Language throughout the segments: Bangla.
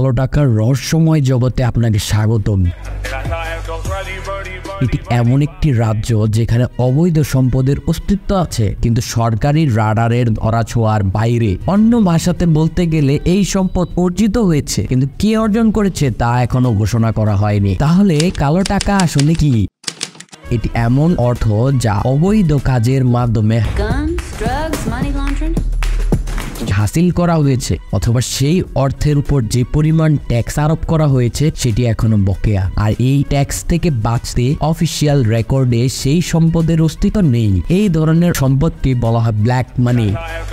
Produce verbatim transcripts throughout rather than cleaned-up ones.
কালো টাকার রহস্যময় জগতে আপনাকে স্বাগতম। এটি এমন একটি রাজ্য যেখানে অবৈধ সম্পদের অস্তিত্ব আছে, কিন্তু সরকারি রাডারের ধরাছোঁয়ার বাইরে। অন্য ভাষাতে বলতে গেলে এই সম্পদ অর্জিত হয়েছে, কিন্তু কে অর্জন করেছে তা এখনো ঘোষণা করা হয়নি। তাহলে কালো টাকা আসলে কি? এটি এমন অর্থ যা অবৈধ কাজের মাধ্যমে হাসিল করা হয়েছে, অথবা সেই অর্থের উপর যে পরিমাণ ট্যাক্স আরোপ করা হয়েছে সেটি এখনো বকেয়া। আর এই ট্যাক্স থেকে বাঁচতে অফিসিয়াল রেকর্ডে সেই সম্পদের অস্তিত্ব নেই। এই ধরনের সম্পদকে বলা হয় ব্ল্যাক মানি।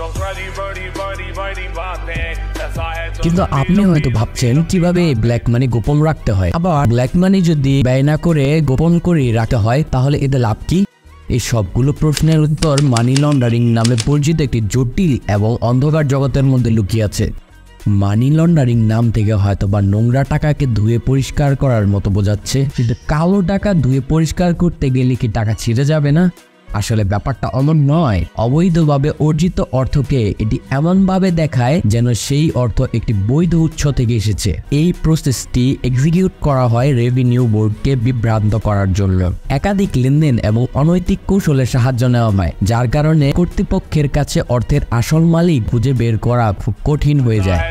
কিন্তু আপনি হয়তো ভাবছেন কিভাবে ব্ল্যাক মানি গোপন রাখতে হয়। আবার ব্ল্যাক মানি যদি ব্যয় না করে গোপন করে রাখতে হয় তাহলে এতে লাভ কি? এই সবগুলো প্রশ্নের উত্তর মানি লন্ডারিং নামে পরিচিত একটি জটিল এবং অন্ধকার জগতের মধ্যে লুকিয়ে আছে। মানি লন্ডারিং নাম থেকে হয়তো বা নোংরা টাকাকে ধুয়ে পরিষ্কার করার মতো বোঝাচ্ছে, কিন্তু কালো টাকা ধুয়ে পরিষ্কার করতে গেলে কি টাকা ছিঁড়ে যাবে না? আসলে ব্যাপারটা অমন নয়। অবৈধভাবে অর্জিত অর্থকে এটি এমনভাবে দেখায় যেন সেই অর্থ একটি বৈধ উৎস থেকে এসেছে। এই প্রসেসটি এক্সিকিউট করা হয় রেভিনিউ বোর্ডকে বিভ্রান্ত করার জন্য। একাধিক লেনদেন এবং অনৈতিক কৌশলের সাহায্য নেওয়া হয়, যার কারণে কর্তৃপক্ষের কাছে অর্থের আসল মালিক খুঁজে বের করা খুব কঠিন হয়ে যায়।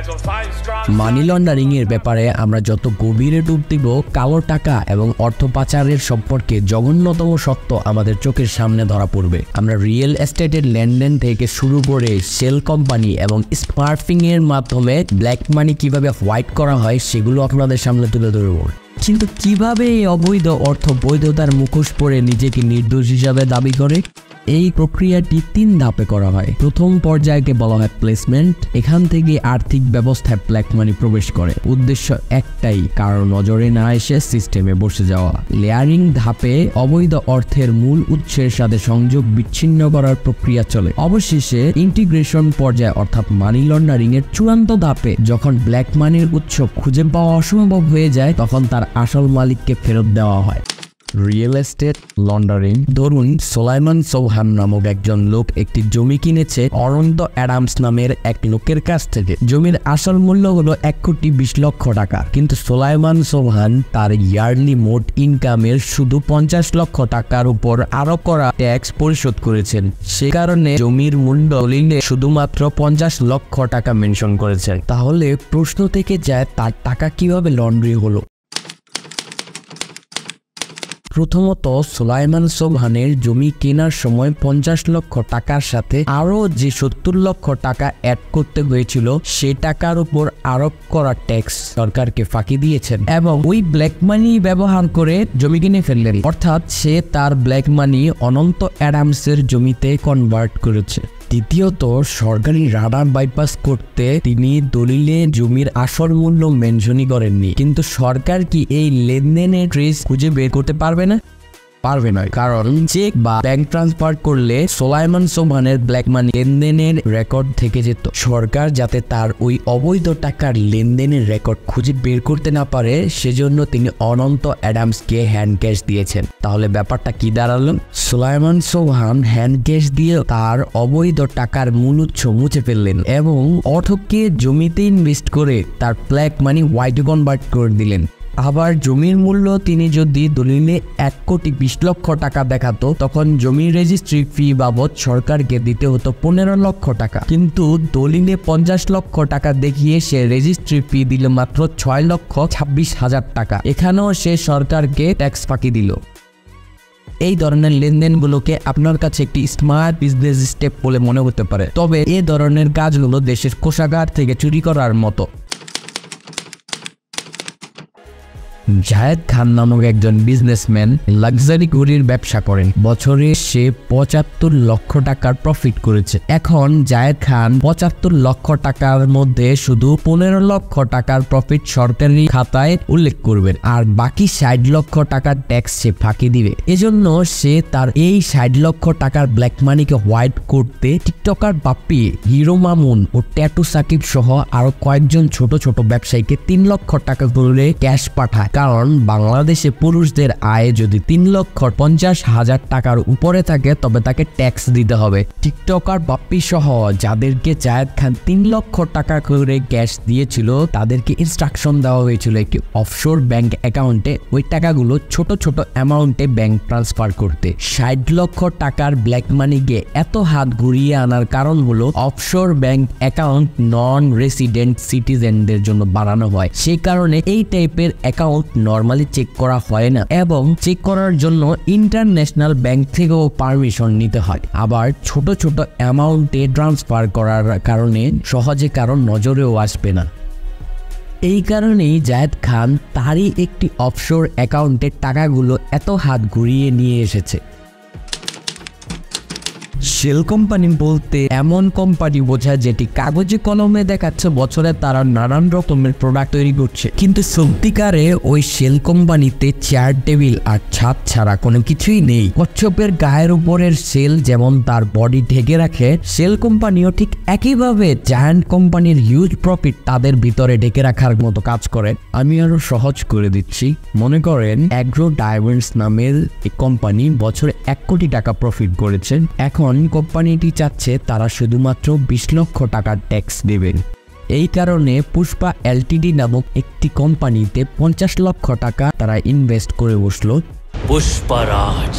মানি লন্ডারিং এর ব্যাপারে আমরা যত গভীরে ডুব দিব, কালো টাকা এবং অর্থ পাচারের সম্পর্কে জঘন্যতম সত্য আমাদের চোখের সামনে ধরা পড়বে। আমরা রিয়েল এস্টেটের লেনদেন থেকে শুরু করে সেল কোম্পানি এবং স্পার্ফিং এর মাধ্যমে ব্ল্যাক মানি কিভাবে হোয়াইট করা হয় সেগুলো আপনাদের সামনে তুলে ধরব। কিন্তু কিভাবে এই অবৈধ অর্থ বৈধতার মুখোশ পরে নিজেকে নির্দোষ হিসাবে দাবি করে? এই প্রক্রিয়াটি তিন ধাপে করা হয়। প্রথম পর্যায়কে বলা হয় প্লেসমেন্ট। এখান থেকে আর্থিক ব্যবস্থায় ব্ল্যাক মানি প্রবেশ করে। উদ্দেশ্য একটাই, কারো নজরে না এসে সিস্টেমে বসে যাওয়া। লেয়ারিং ধাপে অবৈধ অর্থের মূল উৎসের সাথে সংযোগ বিচ্ছিন্ন করার প্রক্রিয়া চলে। অবশেষে ইন্টিগ্রেশন পর্যায়ে অর্থাৎ মানি লন্ডারিং এর চূড়ান্ত ধাপে যখন ব্ল্যাক মানির উৎস খুঁজে পাওয়া অসম্ভব হয়ে যায়, তখন তার আসল মালিককে ফেরত দেওয়া হয়। Real estate laundering. ধরুন সোলাইমান চৌহান নামক একজন লোক একটি জমি কিনেছে অনন্ত অ্যাডামস নামের এক লোকের কাছ থেকে। জমির আসল মূল্য হলো এক কোটি বিশ লক্ষ টাকা, কিন্তু সোলাইমান চৌহান তার ইয়ারলি মোট ইনকামের শুধু পঞ্চাশ লক্ষ টাকার উপর আরোপ করা ট্যাক্স পরিশোধ করেছেন। সে কারণে জমির মূল্য দলিলে শুধুমাত্র পঞ্চাশ লক্ষ টাকা মেনশন করেছেন। তাহলে প্রশ্ন থেকে যায়, তার টাকা কিভাবে লন্ডারি হলো? প্রথমত, সোলাইমান চৌহানের জমি কেনার সময় পঞ্চাশ লক্ষ টাকার সাথে আরো যে সত্তর লক্ষ টাকা অ্যাড করতে হয়েছিল, সে টাকার উপর আরোপ করা ট্যাক্স সরকারকে ফাঁকি দিয়েছেন এবং ওই ব্ল্যাক মানি ব্যবহার করে জমি কিনে ফেললেন। অর্থাৎ সে তার ব্ল্যাক মানি অনন্ত অ্যাডামসের জমিতে কনভার্ট করেছে। দ্বিতীয়ত, সরকারি রাডার বাইপাস করতে তিনি দলিলে জমির আসল মূল্য মেনশনই করেননি। কিন্তু সরকার কি এই লেনদেনের ট্রেস খুঁজে বের করতে পারবে না? পারবে না, কারণ চেক বা ব্যাংক ট্রান্সফার করলে সোলাইমান চৌহানের ব্ল্যাক মানি লেনদেনের রেকর্ড থেকে যেত। সরকার যাতে তার ওই অবৈধ টাকার লেনদেনের রেকর্ড খুঁজে বের করতে না পারে, সেজন্য তিনি অনন্ত অ্যাডামসকে হ্যান্ড ক্যাশ দিয়েছেন। তাহলে ব্যাপারটা কি দাঁড়ালো? সোলাইমান চৌহান হ্যান্ড ক্যাশ দিয়ে তার অবৈধ টাকার মূল উৎস মুছে ফেললেন এবং অর্থকে জমিতে ইনভেস্ট করে তার ব্ল্যাক মানি হোয়াইট কনভার্ট করে দিলেন। আবার জমির মূল্য তিনি যদি দলিলে এক কোটি বিশ লক্ষ টাকা দেখাতো, তখন জমির রেজিস্ট্রি ফি বাবদ সরকারকে দিতে হতো পনেরো লক্ষ টাকা। কিন্তু দলিলে পঞ্চাশ লক্ষ টাকা দেখিয়ে সে রেজিস্ট্রি ফি দিল মাত্র ছয় লক্ষ ছাব্বিশ হাজার টাকা। এখানেও সে সরকারকে ট্যাক্স ফাঁকি দিল। এই ধরনের লেনদেনগুলোকে আপনার কাছে একটি স্মার্ট বিজনেস স্টেপ বলে মনে হতে পারে, তবে এ ধরনের কাজগুলো দেশের কোষাগার থেকে চুরি করার মতো। জায়েদ খান নামক একজন বিজনেসম্যান লাক্সারি ঘড়ির ব্যবসা করেন। বছরে সে পঁচাত্তর লক্ষ টাকার প্রফিট করেছে। এখন জায়েদ খান পঁচাত্তর লক্ষ টাকার মধ্যে শুধু পনেরো লক্ষ টাকার প্রফিট সরকারি খাতায় উল্লেখ করবেন, আর বাকি ষাট লক্ষ টাকার ট্যাক্স সে ফাঁকি দিবে। এজন্য সে তার এই ষাট লক্ষ টাকার ব্ল্যাক মানিকে হোয়াইট করতে টিকটকার বাপ্পি, হিরো মামুন ও ট্যাটু সাকিব সহ আরো কয়েকজন ছোট ছোট ব্যবসায়ীকে তিন লক্ষ টাকা করে ক্যাশ পাঠায়। কারণ বাংলাদেশে পুরুষদের আয় যদি তিন লক্ষ পঞ্চাশ হাজার টাকার উপরে থাকে তবে তাকে ট্যাক্স দিতে হবে। টিকটকার বাপ্পি সহ যাদেরকে জায়েদ খান তিন লক্ষ টাকা করে ক্যাশ দিয়েছিল তাদেরকে ইনস্ট্রাকশন দেওয়া হয়েছিল একটি অফশোর ব্যাংক অ্যাকাউন্টে ওই টাকাগুলো ছোট ছোট অ্যামাউন্টে ব্যাংক ট্রান্সফার করতে। ষাট লক্ষ টাকার ব্ল্যাক মানিকে এত হাত ঘুরিয়ে আনার কারণ হলো offshore bank account non resident সিটিজেনদের জন্য বানানো হয়। সেই কারণে এই টাইপের অ্যাকাউন্ট নর্মালি চেক করা হয় না এবং চেক করার জন্য ইন্টারন্যাশনাল ব্যাংক থেকেও পারমিশন নিতে হয়। আবার ছোট ছোট অ্যামাউন্টে ট্রান্সফার করার কারণে সহজে কারো নজরেও আসবে না। এই কারণেই জায়েদ খান তারই একটি অফশোর অ্যাকাউন্টের টাকাগুলো এত হাত ঘুরিয়ে নিয়ে এসেছে। শেল কোম্পানি বলতে এমন কোম্পানি বোঝায় যেটি কাগজে কলমে দেখাচ্ছে বছরে তারা নানান রকমের প্রোডাক্ট তৈরি করছে, কিন্তু সত্যিকারে ওই শেল কোম্পানিতে চেয়ার টেবিল আর ছাদ ছাড়া কোনো কিছুই নেই। কচ্ছপের গায়ের উপরের শেল যেমন তার বডি ঢেকে রাখে, শেল কোম্পানিও ঠিক একইভাবে জায়ান্ট কোম্পানির হিউজ প্রফিট তাদের ভিতরে ঢেকে রাখার মতো কাজ করে। আমি আরো সহজ করে দিচ্ছি, মনে করেন অ্যাগ্রো ডায়মন্ডস নামের এই কোম্পানি বছরে এক কোটি টাকা প্রফিট করেছে। এখন কোম্পানিটি চাচ্ছে তারা শুধুমাত্র বিশ লক্ষ টাকার ট্যাক্স দেবেন। এই কারণে পুষ্পা এলটিডি নামক একটি কোম্পানিতে পঞ্চাশ লক্ষ টাকা তারা ইনভেস্ট করে বসলো। পুষ্পারাজ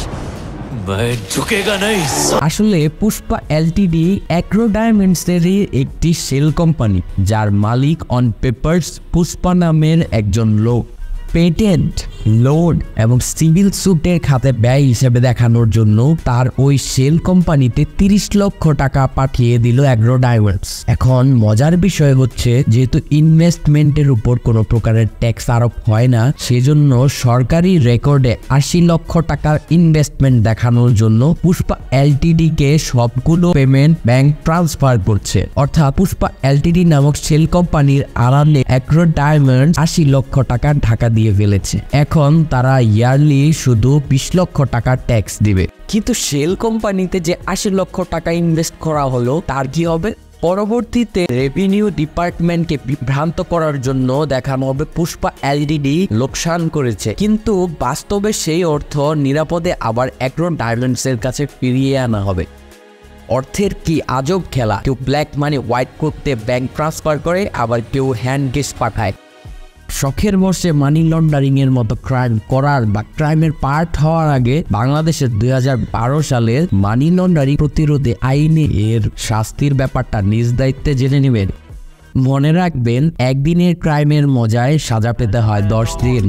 আসলে পুষ্পা এলটিডি অ্যাগ্রো ডায়মন্ডসেরই একটি সেল কোম্পানি, যার মালিক অন পেপারস পুষ্পা নামের একজন লোক। পেটেন্ট, লোন এবং সিভিল সুটের খাতে ব্যয় হিসেবে দেখানোর জন্য তার ওই সেল কোম্পানিতে তিরিশ লক্ষ টাকা পাঠিয়ে দিল অ্যাগ্রো ডায়মন্ডস। এখন মজার বিষয় হচ্ছে, যেহেতু ইনভেস্টমেন্টের উপর কোনো প্রকারের ট্যাক্স আরোপ হয় না, সেজন্য সরকারি রেকর্ডে আশি লক্ষ টাকার ইনভেস্টমেন্ট দেখানোর জন্য পুষ্পা এলটিডি কে সবগুলো পেমেন্ট ব্যাংক ট্রান্সফার করছে। অর্থাৎ পুষ্পা এলটিডি নামক সেল কোম্পানির আড়ালে অ্যাগ্রো ডায়মন্ডস আশি লক্ষ টাকা ঢাকা দিয়ে ফেলেছে। এখন তারা ইয়ারলি শুধু বিশ লক্ষ টাকা ট্যাক্স দিবে। কিন্তু শেল কোম্পানিতে যে আশি লক্ষ টাকা ইনভেস্ট করা হলো তার কি হবে? পরবর্তীতে রেভিনিউ ডিপার্টমেন্টকে বিভ্রান্ত করার জন্য দেখানো হবে পুষ্পা এলটিডি লোকসান করেছে, কিন্তু বাস্তবে সেই অর্থ নিরাপদে আবার অ্যাগ্রো ডায়মন্ডসের কাছে ফিরিয়ে আনা হবে। অর্থের কি আজব খেলা! কেউ ব্ল্যাক মানি হোয়াইট করতে ব্যাংক ট্রান্সফার করে, আবার কেউ হ্যান্ড ক্যাশ পাঠায়। শখের বসে মানি লন্ডারিং এর মতো ক্রাইম করার বা ক্রাইমের পার্ট হওয়ার আগে বাংলাদেশের দুই হাজার বারো সালের মানি লন্ডারিং প্রতিরোধে আইনে এর শাস্তির ব্যাপারটা নিজ দায়িত্বে জেনে নেবেন। মনে রাখবেন, একদিনের ক্রাইমের মজায় সাজা পেতে হয় দশ দিন।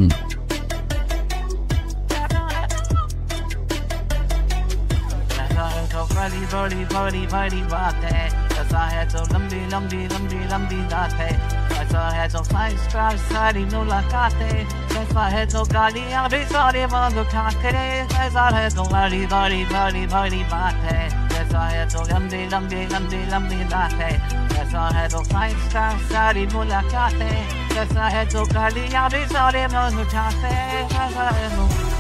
ऐसा है तो लंबी लंबी लंबी लंबी रात है, ऐसा है तो फाइव स्टार सारी मुलाकातें, ऐसा है तो गालियाँ भी सारे मांग उठाते, ऐसा है तो बड़ी बड़ी बड़ी बड़ी बात है, ऐसा है तो लंबी लंबी लंबी लंबी रात है, ऐसा है तो फाइव स्टार सारी मुलाकातें, ऐसा है तो गालियाँ भी सारे मांग उठाते, ऐसा है तो